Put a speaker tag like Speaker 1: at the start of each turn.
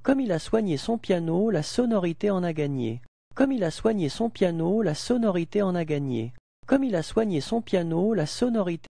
Speaker 1: Comme il a soigné son piano, la sonorité en a gagné. Comme il a soigné son piano, la sonorité en a gagné. Comme il a soigné son piano, la sonorité